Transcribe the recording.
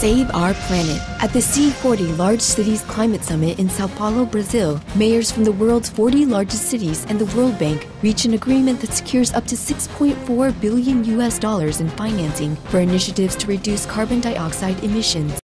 Save our planet. At the C40 Large Cities Climate Summit in Sao Paulo, Brazil, mayors from the world's 40 largest cities and the World Bank reach an agreement that secures up to $6.4 billion in financing for initiatives to reduce carbon dioxide emissions.